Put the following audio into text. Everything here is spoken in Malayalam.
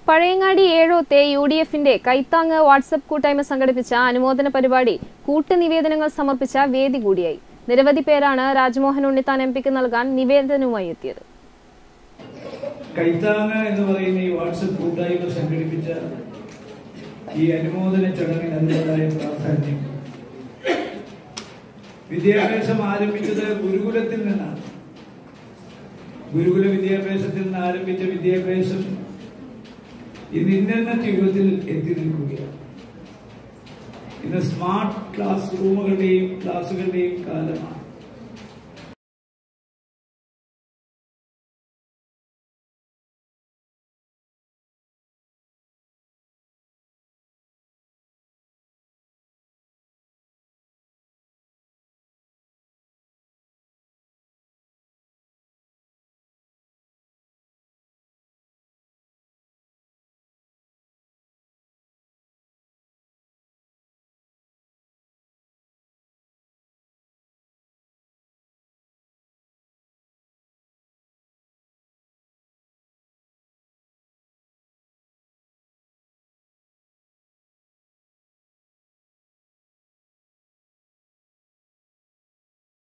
പഴയങ്ങാടി ഏഴോത്തെ UDFന്റെ കൈത്താങ് വാട്സ്ആപ്പ് കൂട്ടായ്മ സംഘടിപ്പിച്ച അനുമോദന പരിപാടി കൂട്ടുനിവേദനങ്ങൾ സമർപ്പിച്ച വേദി കൂടിയായി. നിരവധി പേരാണ് രാജ്മോഹൻ ഉണ്ണിത്താൻ എംപിക്ക് നൽകാൻ നിവേദനവുമായി എത്തിയത്. കൈത്താങ് എന്ന് പറയുന്ന ഈ വാട്സ്ആപ്പ് കൂട്ടായ്മ സംഘടിപ്പിച്ച ഈ അനുമോദന ചടങ്ങിന് അതിൻ്റെതായ പ്രാധാന്യം. വിദ്യാഭ്യാസം ആരംഭിച്ചത് ഗുരുകുലത്തിൽ നിന്നാണ്. ഗുരുകുല വിദ്യാഭ്യാസത്തിൽ നിന്ന് ആരംഭിച്ച വിദ്യാഭ്യാസം ഇന്ന് ഇന്റർനെറ്റ് യുഗത്തിൽ എത്തി നിൽക്കുകയാണ്. ഇന്ന് സ്മാർട്ട് ക്ലാസ് റൂമുകളുടെയും ക്ലാസുകളുടെയും കാലമാണ്.